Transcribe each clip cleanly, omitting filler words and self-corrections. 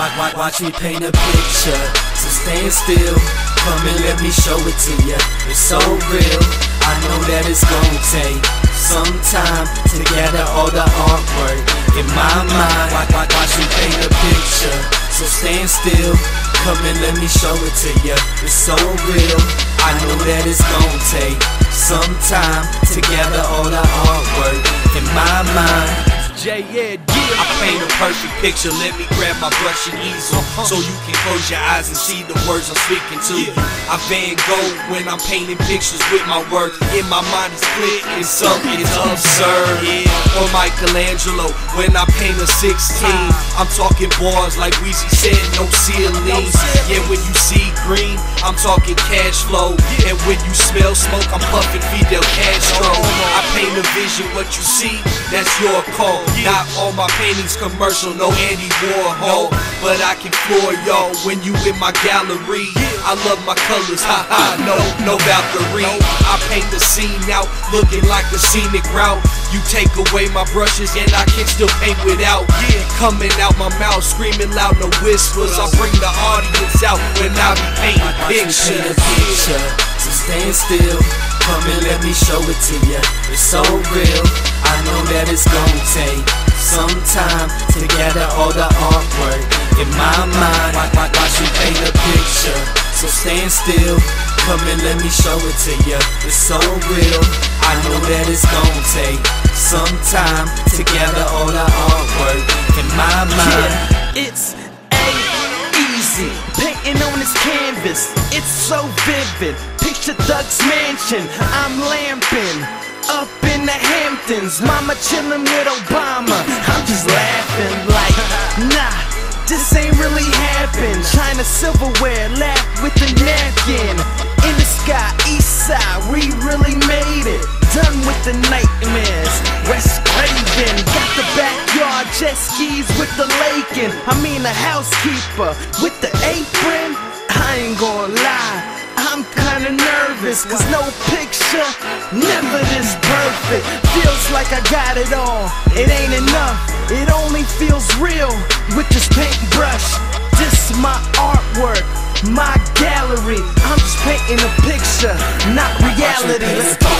Watch me paint a picture, so stand still. Come and let me show it to ya. It's so real, I know that it's gon' take some time to gather all the artwork in my mind. Watch me paint a picture, so stand still. Come and let me show it to ya. It's so real, I know that it's gon' take some time to gather all the artwork in my mind. I paint a perfect picture, let me grab my brush and easel, so you can close your eyes and see the words I'm speaking to you. I Van Gogh when I'm painting pictures with my work. In my mind it's clear and something is absurd. Or Michelangelo when I paint a 16. I'm talking bars like Weezy said, no ceilings. Yeah, when you see green, I'm talking cash flow. And when you smell smoke, I'm puffing Fidel Castro. I paint a vision, what you see, that's your call. Not all my paintings commercial, no Andy Warhol, but I can floor y'all when you in my gallery. I love my colors, haha, no Valkyrie. I paint the scene out, looking like a scenic route. You take away my brushes and I can still paint without. Coming out my mouth, screaming loud, no whispers. I bring the audience out when I be painting pictures. So stand still, come and let me show it to ya. It's so real, I know that it's gon' take some time to gather all the artwork in my mind. Watch me paint a picture, so stand still, come and let me show it to ya. It's so real, I know that it's gon' take some time to gather all the artwork in my mind. It's easy, painting on this canvas, it's so vivid. Picture Doug's mansion, I'm lamping up in the Hamptons, mama chillin' with Obama. I'm just laughing like, nah, this ain't really happened. China silverware, laugh with a napkin. In the sky, east side, we really made it. Done with the nightmares, West Craven. Got the backyard jet skis with the lake in. I mean the housekeeper with the apron. I ain't gonna lie, I'm kinda nervous, cause no picture, never this perfect. Feels like I got it all, it ain't enough, it only feels real with this paintbrush. This my artwork, my gallery. I'm just painting a picture, not reality. Let's go.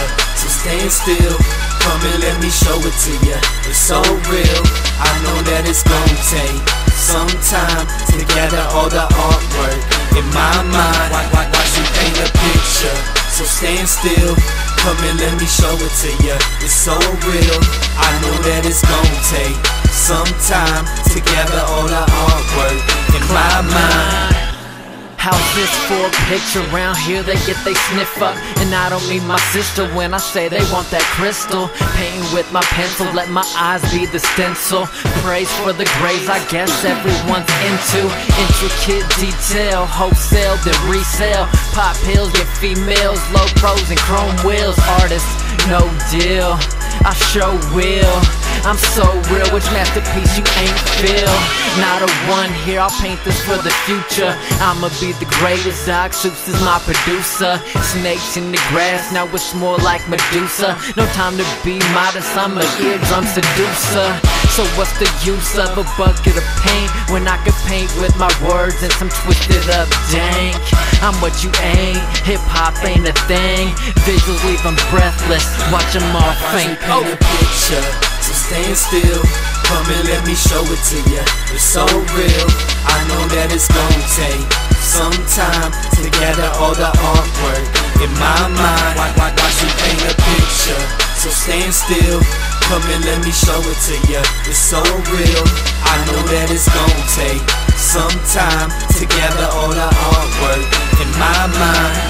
So stand still, come and let me show it to ya. It's so real, I know that it's gon' take some time to gather all the artwork in my mind. Watch me paint a picture, so stand still, come and let me show it to ya. It's so real, I know that it's gon' take some time to gather all the artwork in my mind. How's this for a picture? Around here they get they sniff up, and I don't mean my sister when I say they want that crystal. Painting with my pencil, let my eyes be the stencil. Praise for the graves, I guess everyone's into intricate detail. Wholesale, then resale. Pop pills, get females, low pros and chrome wheels. Artists, no deal, I sure will. I'm so real, which masterpiece you ain't feel? Not a one here, I'll paint this for the future. I'ma be the greatest, Doc Soups is my producer. Snakes in the grass, now it's more like Medusa. No time to be modest, I'm a eardrum seducer. So what's the use of a bucket of paint when I can paint with my words and some twisted up dank? I'm what you ain't, hip-hop ain't a thing. Visuals leave them breathless, watch them all faint. Paint a picture, so stand still, come and let me show it to ya. It's so real, I know that it's gon' take some time to gather all the artwork in my mind. Watch me paint a picture, so stand still, come and let me show it to ya. It's so real, I know that it's gon' take some time to gather all the artwork in my mind.